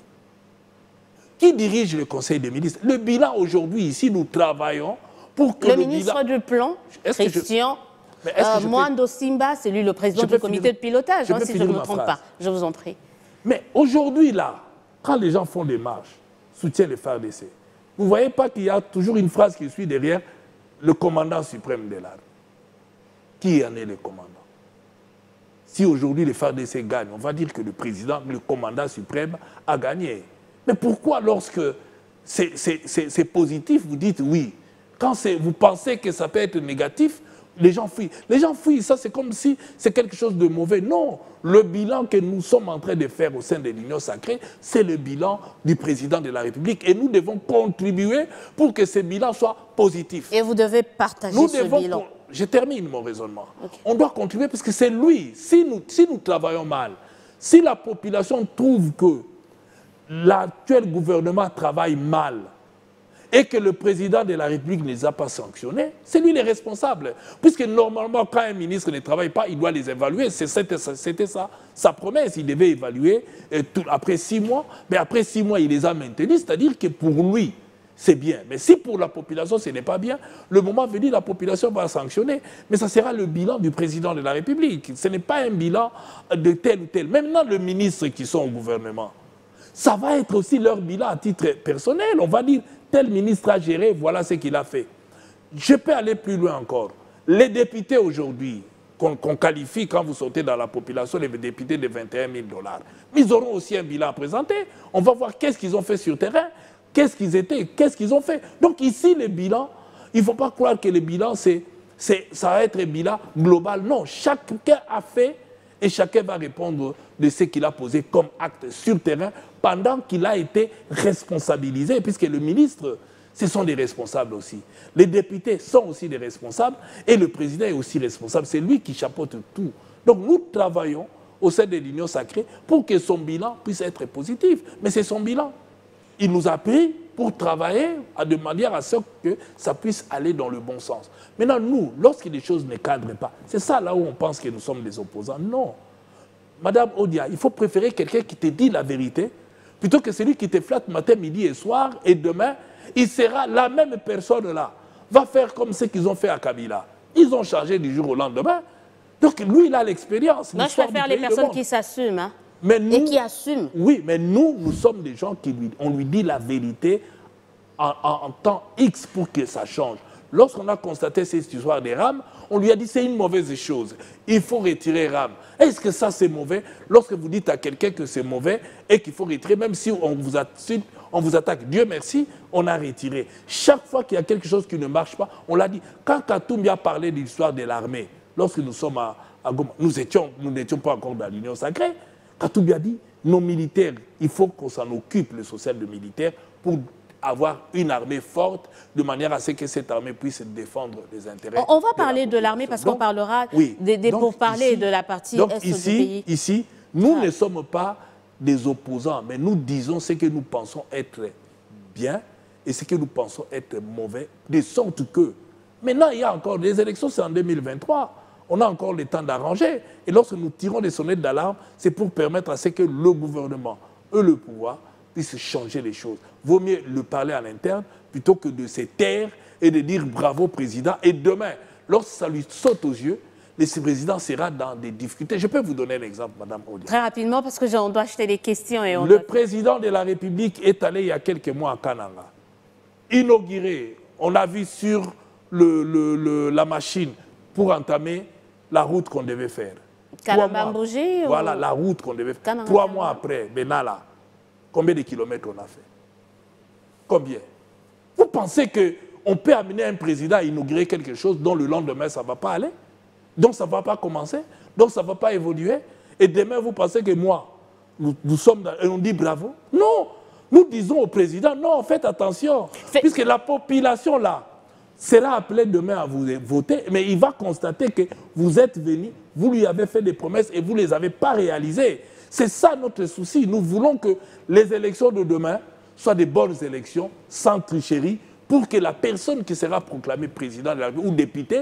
Qui dirige le Conseil des ministres? Le bilan aujourd'hui, ici, nous travaillons pour que le, le ministre bilan... du Plan, Christian je... euh, Mwando Simba, c'est lui le président du comité de pilotage, hein, si je ne me trompe pas. Je vous en prie. Mais aujourd'hui, là, quand les gens font des marches, soutiennent les F A R D C, vous ne voyez pas qu'il y a toujours une phrase qui suit derrière le commandant suprême de l'armée. Qui en est le commandant? Si aujourd'hui les F A R D C gagnent, on va dire que le président, le commandant suprême a gagné. Mais pourquoi lorsque c'est positif, vous dites oui? Quand vous pensez que ça peut être négatif, les gens fuient. Les gens fuient, ça c'est comme si c'est quelque chose de mauvais. Non, le bilan que nous sommes en train de faire au sein de l'Union Sacrée, c'est le bilan du président de la République. Et nous devons contribuer pour que ce bilan soit positif. Et vous devez partager nous ce devons, bilan. Je termine mon raisonnement. Okay. On doit contribuer parce que c'est lui. Si nous, si nous travaillons mal, si la population trouve que l'actuel gouvernement travaille mal, et que le président de la République ne les a pas sanctionnés, c'est lui le responsable. Puisque normalement, quand un ministre ne travaille pas, il doit les évaluer. C'était ça, sa promesse. Il devait évaluer et tout, après six mois. Mais après six mois, il les a maintenus. C'est-à-dire que pour lui, c'est bien. Mais si pour la population, ce n'est pas bien, le moment venu, la population va sanctionner. Mais ça sera le bilan du président de la République. Ce n'est pas un bilan de tel ou tel. Maintenant, les ministres qui sont au gouvernement, ça va être aussi leur bilan à titre personnel. On va dire, tel ministre a géré, voilà ce qu'il a fait. Je peux aller plus loin encore. Les députés aujourd'hui, qu'on qu'on qualifie quand vous sortez dans la population, les députés de vingt et un mille dollars, ils auront aussi un bilan à présenter. On va voir qu'est-ce qu'ils ont fait sur le terrain, qu'est-ce qu'ils étaient, qu'est-ce qu'ils ont fait. Donc ici, les bilans, il ne faut pas croire que le bilan, c'est, ça va être un bilan global. Non, chacun a fait et chacun va répondre de ce qu'il a posé comme acte sur terrain pendant qu'il a été responsabilisé, puisque le ministre, ce sont des responsables aussi. Les députés sont aussi des responsables et le président est aussi responsable. C'est lui qui chapeaute tout. Donc nous travaillons au sein de l'Union sacrée pour que son bilan puisse être positif. Mais c'est son bilan. Il nous a pris pour travailler de manière à ce que ça puisse aller dans le bon sens. Maintenant, nous, lorsque les choses ne cadrent pas, c'est ça là où on pense que nous sommes des opposants. Non. Madame Odia, il faut préférer quelqu'un qui te dit la vérité plutôt que celui qui te flatte matin, midi et soir, et demain, il sera la même personne-là. Va faire comme ce qu'ils ont fait à Kabila. Ils ont changé du jour au lendemain. Donc lui, il a l'expérience. Moi, je préfère les personnes qui s'assument. Hein, mais nous, et qui assument. Oui, mais nous, nous sommes des gens qui lui, on lui dit la vérité en, en, en temps X pour que ça change. Lorsqu'on a constaté cette histoire des rames, on lui a dit c'est une mauvaise chose. Il faut retirer RAM. Est-ce que ça c'est mauvais? Lorsque vous dites à quelqu'un que c'est mauvais et qu'il faut retirer, même si on vous, on vous attaque, Dieu merci, on a retiré. Chaque fois qu'il y a quelque chose qui ne marche pas, on l'a dit. Quand Katoumbi a parlé de l'histoire de l'armée, lorsque nous sommes à, à Goma, nous étions, nous n'étions pas encore dans l'Union sacrée, Katoumbi a dit, nos militaires, il faut qu'on s'en occupe, le social de militaires, pour avoir une armée forte, de manière à ce que cette armée puisse défendre les intérêts. On, on va parler de l'armée parce qu'on parlera oui, des, des pour parler ici, de la partie donc est ici, du pays. Ici, nous ah. ne sommes pas des opposants, mais nous disons ce que nous pensons être bien et ce que nous pensons être mauvais, de sorte que, maintenant il y a encore des élections, c'est en deux mille vingt-trois, on a encore le temps d'arranger. Et lorsque nous tirons des sonnettes d'alarme, c'est pour permettre à ce que le gouvernement et le pouvoir puissent changer les choses. Vaut mieux le parler à l'interne plutôt que de se taire et de dire bravo président. Et demain, lorsque ça lui saute aux yeux, le président sera dans des difficultés. Je peux vous donner un exemple, Madame Odia. Très rapidement, parce que on doit acheter des questions. Et on le doit... président de la République est allé il y a quelques mois à Kananga. Inauguré, on a vu sur le, le, le, la machine pour entamer la route qu'on devait faire. Kananga-Mbouji ou... Voilà, la route qu'on devait faire. Kananga, Trois Kananga. mois après, Benalla, combien de kilomètres on a fait? Combien? Vous pensez qu'on peut amener un président à inaugurer quelque chose dont le lendemain, ça ne va pas aller? Donc ça ne va pas commencer? Donc ça ne va pas évoluer? Et demain, vous pensez que moi, nous, nous sommes dans, et on dit bravo? Non! Nous disons au président, non, faites attention. Fait... Puisque la population, là, sera appelé demain à vous voter, mais il va constater que vous êtes venu, vous lui avez fait des promesses et vous ne les avez pas réalisées. C'est ça notre souci. Nous voulons que les élections de demain soient des bonnes élections, sans tricherie, pour que la personne qui sera proclamée président de la République ou député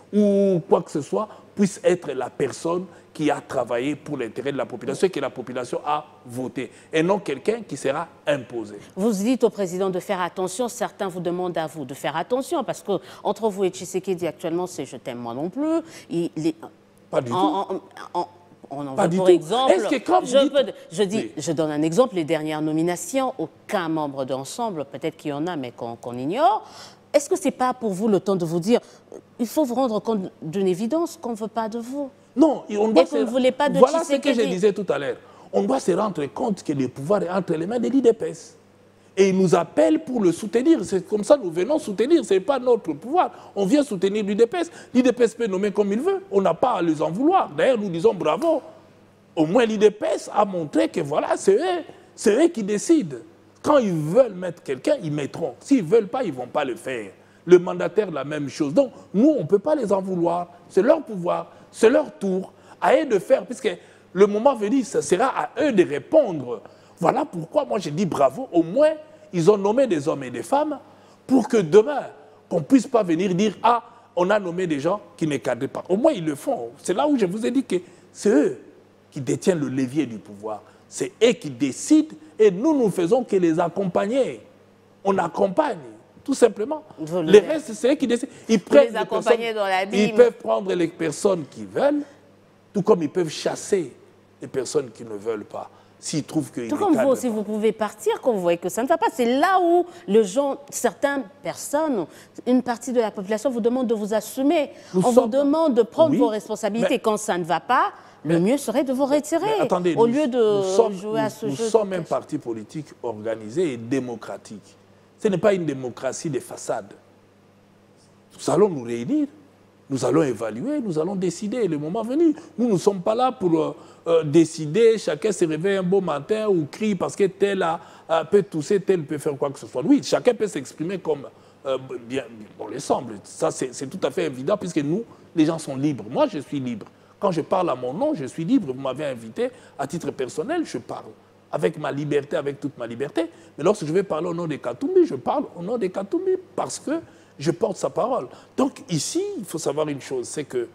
ou quoi que ce soit puisse être la personne qui a travaillé pour l'intérêt de la population et que la population a voté, et non quelqu'un qui sera imposé. Vous dites au président de faire attention, certains vous demandent à vous de faire attention, parce que entre vous et Tshisekedi actuellement, c'est « je t'aime moi non plus ». Il est... Pas du en, tout. En, en, on en Pas veut du pour tout. exemple, Est-ce que quand vous je, dites... peux, je, dis, oui. je donne un exemple, les dernières nominations, aucun membre d'Ensemble, peut-être qu'il y en a, mais qu'on qu'on ignore. Est-ce que ce n'est pas pour vous le temps de vous dire, il faut vous rendre compte d'une évidence qu'on ne veut pas de vous? Non, on doit et que vous ne voulez pas de Voilà ce que Tshisekedi. je disais tout à l'heure. On doit se rendre compte que le pouvoir est entre les mains de l'I D P S. Et il nous appelle pour le soutenir. C'est comme ça que nous venons soutenir. Ce n'est pas notre pouvoir. On vient soutenir l'I D P S. L'I D P S peut nommer comme il veut. On n'a pas à les en vouloir. D'ailleurs, nous disons bravo. Au moins, l'I D P S a montré que voilà, c'est eux, c'est eux qui décident. Quand ils veulent mettre quelqu'un, ils mettront. S'ils ne veulent pas, ils ne vont pas le faire. Le mandataire, la même chose. Donc, nous, on ne peut pas les en vouloir. C'est leur pouvoir, c'est leur tour. À eux de faire, puisque le moment venu, ce sera à eux de répondre. Voilà pourquoi moi, je dis bravo. Au moins, ils ont nommé des hommes et des femmes pour que demain, qu'on ne puisse pas venir dire « Ah, on a nommé des gens qui ne cadrent pas ». Au moins, ils le font. C'est là où je vous ai dit que c'est eux qui détiennent le levier du pouvoir. C'est eux qui décident et nous, nous ne faisons que les accompagner. On accompagne. Tout simplement. Vous les le... restes, c'est eux qui décident. Ils, prennent les accompagner dans la ils peuvent prendre les personnes qui veulent, tout comme ils peuvent chasser les personnes qui ne veulent pas. S'ils trouvent qu'ils Tout comme vous aussi, pas. Vous pouvez partir quand vous voyez que ça ne va pas. C'est là où les gens, certaines personnes, une partie de la population vous demande de vous assumer. Nous On sommes... vous demande de prendre oui, vos responsabilités. Mais... Quand ça ne va pas, le mieux serait de vous retirer. Mais attendez, au nous, lieu de nous sommes, jouer nous, à ce nous jeu. Nous sommes un parti politique organisé et démocratique. Ce n'est pas une démocratie de façade. Nous allons nous réunir Nous allons évaluer, nous allons décider le moment venu. Nous ne sommes pas là pour euh, euh, décider, chacun se réveille un beau matin ou crie parce que tel a, a, peut tousser, tel peut faire quoi que ce soit. Oui, chacun peut s'exprimer comme euh, bien, bon les semble. Ça, c'est tout à fait évident puisque nous, les gens sont libres. Moi, je suis libre. Quand je parle à mon nom, je suis libre. Vous m'avez invité, à titre personnel, je parle. Avec ma liberté, avec toute ma liberté. Mais lorsque je vais parler au nom des Katumbi, je parle au nom des Katumbi parce que je porte sa parole. Donc ici, il faut savoir une chose, c'est que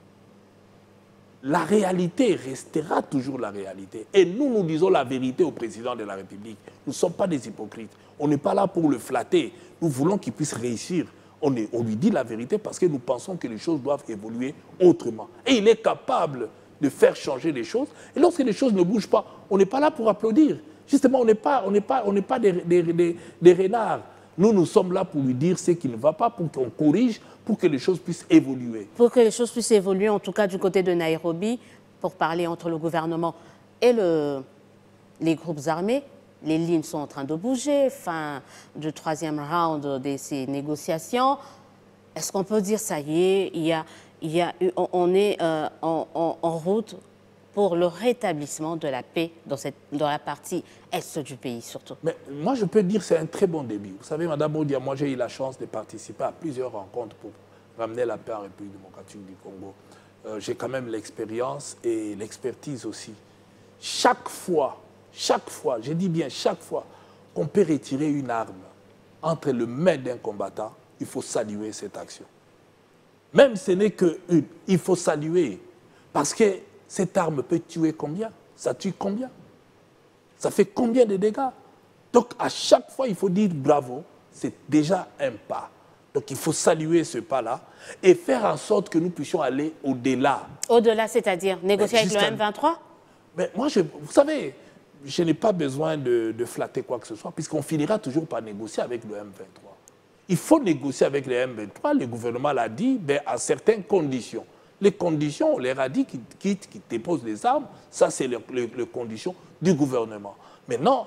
la réalité restera toujours la réalité. Et nous, nous disons la vérité au président de la République. Nous ne sommes pas des hypocrites. On n'est pas là pour le flatter. Nous voulons qu'il puisse réussir. On, est, on lui dit la vérité parce que nous pensons que les choses doivent évoluer autrement. Et il est capable de faire changer les choses. Et lorsque les choses ne bougent pas, on n'est pas là pour applaudir. Justement, on n'est pas, on n'est pas, on n'est pas des, des, des, des renards. Nous, nous sommes là pour lui dire ce qui ne va pas, pour qu'on corrige, pour que les choses puissent évoluer. Pour que les choses puissent évoluer, en tout cas du côté de Nairobi, pour parler entre le gouvernement et le, les groupes armés, les lignes sont en train de bouger, fin du troisième round de ces négociations. Est-ce qu'on peut dire, ça y est, il y a, il y a, on est euh, en, en, en route pour le rétablissement de la paix dans, cette, dans la partie est du pays, surtout? Mais moi, je peux dire que c'est un très bon début. Vous savez, Madame Odia, moi, j'ai eu la chance de participer à plusieurs rencontres pour ramener la paix en République démocratique du Congo. Euh, j'ai quand même l'expérience et l'expertise aussi. Chaque fois, chaque fois, je dis bien chaque fois, qu'on peut retirer une arme entre les mains d'un combattant, il faut saluer cette action. Même si ce n'est qu'une, il faut saluer. Parce que cette arme peut tuer combien? Ça tue combien? Ça fait combien de dégâts? Donc, à chaque fois, il faut dire bravo. C'est déjà un pas. Donc, il faut saluer ce pas-là et faire en sorte que nous puissions aller au-delà. Au-delà, c'est-à-dire négocier avec le M vingt-trois? Mais moi, je, vous savez, je n'ai pas besoin de, de flatter quoi que ce soit, puisqu'on finira toujours par négocier avec le M vingt-trois. Il faut négocier avec le M vingt-trois. Le gouvernement l'a dit, ben, à certaines conditions. Les conditions, on leur a dit qu'ils quittent, qu'ils déposent les armes. Ça, c'est les le, le conditions du gouvernement. Maintenant,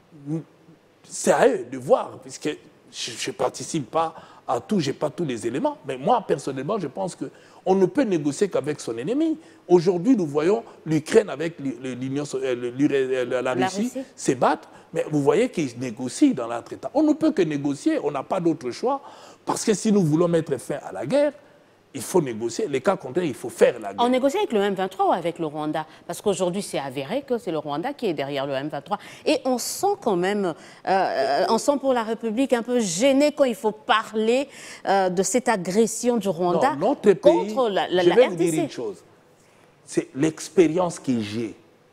c'est à eux de voir, puisque je ne participe pas à tout, je n'ai pas tous les éléments. Mais moi, personnellement, je pense qu'on ne peut négocier qu'avec son ennemi. Aujourd'hui, nous voyons l'Ukraine avec l'Union, la Russie se battre. Mais vous voyez qu'ils négocient dans l'entretemps. On ne peut que négocier, on n'a pas d'autre choix. Parce que si nous voulons mettre fin à la guerre, il faut négocier. Les cas contraires, il faut faire la guerre. On négocie avec le M vingt-trois ou avec le Rwanda? Parce qu'aujourd'hui, c'est avéré que c'est le Rwanda qui est derrière le M vingt-trois. Et on sent quand même, euh, on sent pour la République un peu gêné quand il faut parler euh, de cette agression du Rwanda non, notre pays, contre la, la, je la vais R D C. vous dire une chose. C'est l'expérience que j'ai.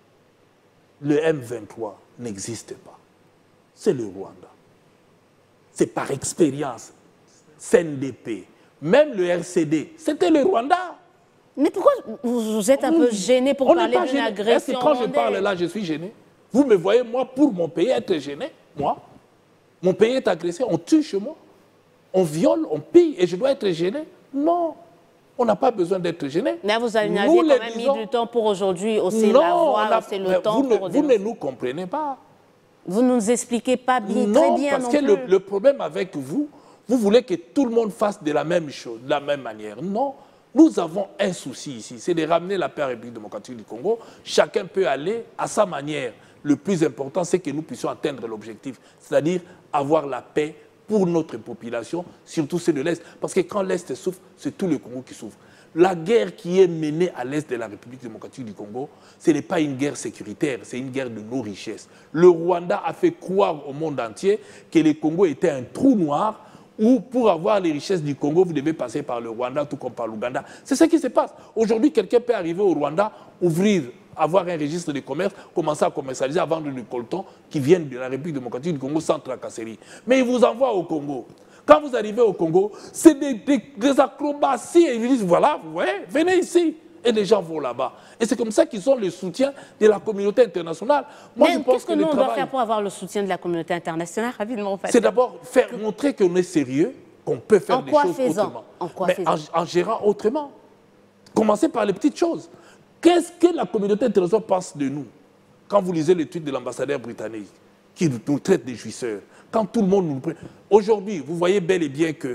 Le M vingt-trois n'existe pas. C'est le Rwanda. C'est par expérience. C N D P. Même le R C D, c'était le Rwanda. Mais pourquoi vous êtes un peu gêné pour on parler d'une agression? Est-ce que quand je parle là, je suis gêné? Vous me voyez, moi, pour mon pays, être gêné? Moi, mon pays est agressé, on tue chez moi, on viole, on pille, et je dois être gêné? Non, on n'a pas besoin d'être gêné. Mais vous avez quand même disons, mis du temps pour aujourd'hui hausser la voix, hausser le temps vous pour... Ne, vous ne nous comprenez pas. Vous ne nous expliquez pas bien, non, très bien parce non que plus. Le, le problème avec vous, vous voulez que tout le monde fasse de la même chose, de la même manière. Non, nous avons un souci ici, c'est de ramener la paix à la République démocratique du Congo. Chacun peut aller à sa manière. Le plus important, c'est que nous puissions atteindre l'objectif, c'est-à-dire avoir la paix pour notre population, surtout ceux de l'Est. Parce que quand l'Est souffre, c'est tout le Congo qui souffre. La guerre qui est menée à l'Est de la République démocratique du Congo, ce n'est pas une guerre sécuritaire, c'est une guerre de nos richesses. Le Rwanda a fait croire au monde entier que le Congo était un trou noir où pour avoir les richesses du Congo, vous devez passer par le Rwanda, tout comme par l'Ouganda. C'est ce qui se passe. Aujourd'hui, quelqu'un peut arriver au Rwanda, ouvrir, avoir un registre de commerce, commencer à commercialiser, à vendre du coltan qui viennent de la République démocratique du Congo sans tracasserie. Mais ils vous envoient au Congo. Quand vous arrivez au Congo, c'est des, des, des acrobaties. Et ils vous disent, voilà, vous voyez, venez ici. Et les gens vont là-bas. Et c'est comme ça qu'ils ont le soutien de la communauté internationale. Moi, Mais qu'est-ce que, que nous, on travail... doit faire pour avoir le soutien de la communauté internationale rapidement? C'est d'abord faire que... montrer qu'on est sérieux, qu'on peut faire en des quoi choses faisant? autrement. En quoi Mais en, en gérant autrement. Commencez par les petites choses. Qu'est-ce que la communauté internationale pense de nous? Quand vous lisez l'étude de l'ambassadeur britannique, qui nous traite des jouisseurs, quand tout le monde nous... Aujourd'hui, vous voyez bel et bien que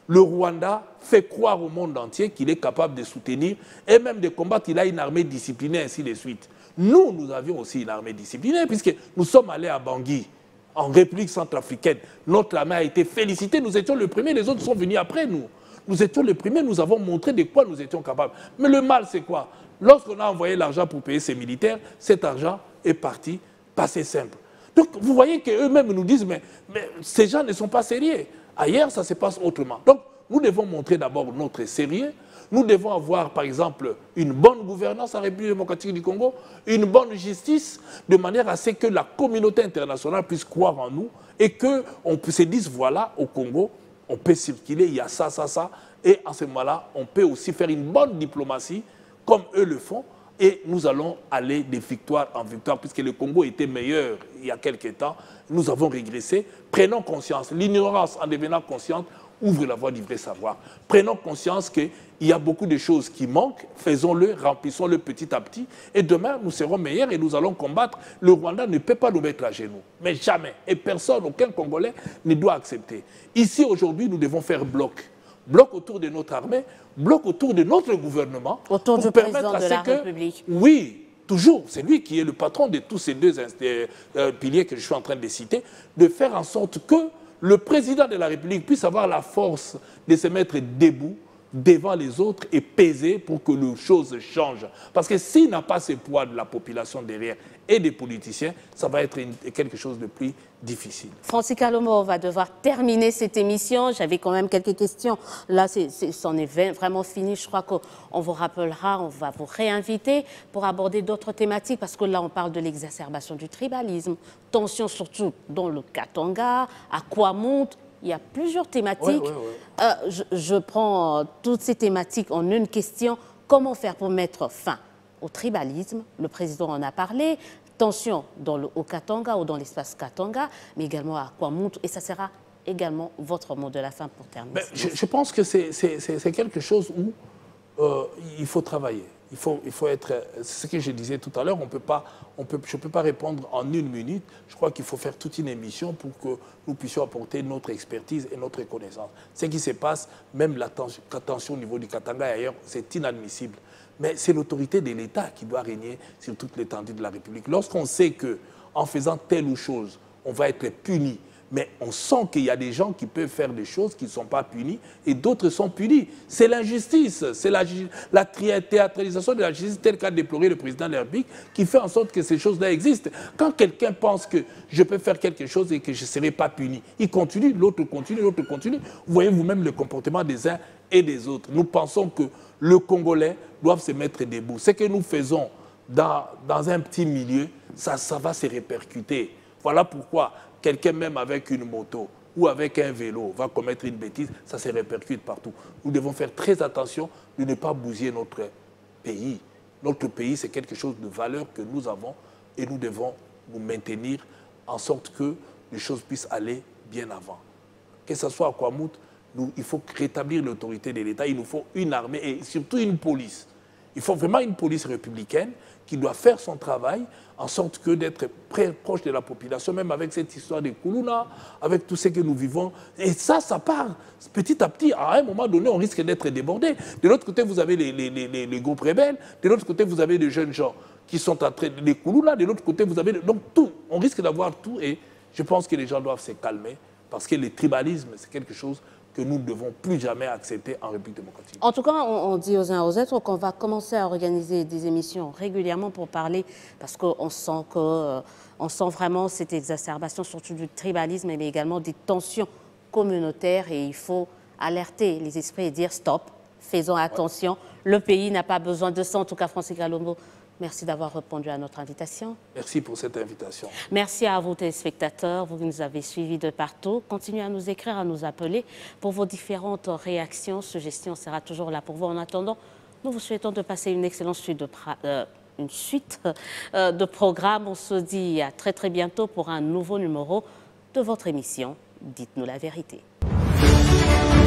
le Rwanda fait croire au monde entier qu'il est capable de soutenir et même de combattre. Il a une armée disciplinée, ainsi de suite. Nous, nous avions aussi une armée disciplinée, puisque nous sommes allés à Bangui, en République centrafricaine. Notre armée a été félicitée. Nous étions les premiers, les autres sont venus après nous. Nous étions les premiers, nous avons montré de quoi nous étions capables. Mais le mal, c'est quoi? Lorsqu'on a envoyé l'argent pour payer ces militaires, cet argent est parti, passé simple. Donc, vous voyez qu'eux-mêmes nous disent, mais, mais ces gens ne sont pas sérieux. Ailleurs, ça se passe autrement. Donc, nous devons montrer d'abord notre sérieux. Nous devons avoir, par exemple, une bonne gouvernance en République démocratique du Congo, une bonne justice, de manière à ce que la communauté internationale puisse croire en nous et qu'on se dise, voilà, au Congo, on peut circuler, il y a ça, ça, ça. Et en ce moment-là, on peut aussi faire une bonne diplomatie, comme eux le font, et nous allons aller de victoire en victoire, puisque le Congo était meilleur il y a quelques temps. Nous avons régressé. Prenons conscience. L'ignorance, en devenant consciente, ouvre la voie du vrai savoir. Prenons conscience qu'il y a beaucoup de choses qui manquent. Faisons-le, remplissons-le petit à petit. Et demain, nous serons meilleurs et nous allons combattre. Le Rwanda ne peut pas nous mettre à genoux. Mais jamais. Et personne, aucun Congolais ne doit accepter. Ici, aujourd'hui, nous devons faire bloc. Bloc autour de notre armée, bloc autour de notre gouvernement. Autour du président de la République. Oui, toujours, c'est lui qui est le patron de tous ces deux euh, piliers que je suis en train de citer, de faire en sorte que le président de la République puisse avoir la force de se mettre debout devant les autres et peser pour que les choses changent. Parce que s'il n'a pas ce poids de la population derrière et des politiciens, ça va être une, quelque chose de plus difficile. Francis Kalombo, on va devoir terminer cette émission. J'avais quand même quelques questions. Là, c'en est, est vraiment fini. Je crois qu'on vous rappellera, on va vous réinviter pour aborder d'autres thématiques, parce que là, on parle de l'exacerbation du tribalisme, tension surtout dans le Katanga, à Kwamout. Il y a plusieurs thématiques. Ouais, ouais, ouais. Euh, je, je prends euh, toutes ces thématiques en une question. Comment faire pour mettre fin au tribalisme? Le président en a parlé. Tension dans le Haut-Katanga ou dans l'espace Katanga, mais également à Kwamout. Et ça sera également votre mot de la fin pour terminer. Je, je pense que c'est quelque chose où euh, il faut travailler. Il faut, il faut être... C'est ce que je disais tout à l'heure, on peut pas, on peut, je ne peux pas répondre en une minute. Je crois qu'il faut faire toute une émission pour que nous puissions apporter notre expertise et notre connaissance. Ce qui se passe, même la tension, la tension au niveau du Katanga et ailleurs, c'est inadmissible. Mais c'est l'autorité de l'État qui doit régner sur toute l'étendue de la République. Lorsqu'on sait qu'en faisant telle ou chose, on va être puni, mais on sent qu'il y a des gens qui peuvent faire des choses qui ne sont pas punis et d'autres sont punis. C'est l'injustice, c'est la, la théâtralisation de la justice telle qu'a déploré le président de la République qui fait en sorte que ces choses-là existent. Quand quelqu'un pense que je peux faire quelque chose et que je ne serai pas puni, il continue, l'autre continue, l'autre continue. Vous voyez vous-même le comportement des uns et des autres. Nous pensons que le Congolais doit se mettre debout. Ce que nous faisons dans, dans un petit milieu, ça, ça va se répercuter. Voilà pourquoi quelqu'un même avec une moto ou avec un vélo va commettre une bêtise, ça se répercute partout. Nous devons faire très attention de ne pas bousiller notre pays. Notre pays, c'est quelque chose de valeur que nous avons et nous devons nous maintenir en sorte que les choses puissent aller bien avant. Que ce soit à Kwamout, nous, il faut rétablir l'autorité de l'État, il nous faut une armée et surtout une police. Il faut vraiment une police républicaine qui doit faire son travail en sorte que d'être très proche de la population, même avec cette histoire de Koulouna, avec tout ce que nous vivons. Et ça, ça part petit à petit. À un moment donné, on risque d'être débordé. De l'autre côté, vous avez les, les, les, les groupes rebelles. De l'autre côté, vous avez des jeunes gens qui sont en train de... Les Koulouna. De l'autre côté, vous avez... Donc tout. On risque d'avoir tout. Et je pense que les gens doivent se calmer parce que le tribalisme, c'est quelque chose que nous ne devons plus jamais accepter en République démocratique. En tout cas, on, on dit aux uns aux autres qu'on va commencer à organiser des émissions régulièrement pour parler, parce qu'on sent, que, euh, on sent vraiment cette exacerbation, surtout du tribalisme, mais également des tensions communautaires. Et il faut alerter les esprits et dire stop, faisons attention. Ouais. Le pays n'a pas besoin de ça. En tout cas, Francis Kalombo, merci d'avoir répondu à notre invitation. Merci pour cette invitation. Merci à vous, téléspectateurs. Vous nous avez suivis de partout. Continuez à nous écrire, à nous appeler pour vos différentes réactions. Suggestions, sera toujours là pour vous. En attendant, nous vous souhaitons de passer une excellente suite de, euh, une suite, euh, de programmes. On se dit à très très bientôt pour un nouveau numéro de votre émission. Dites-nous la vérité.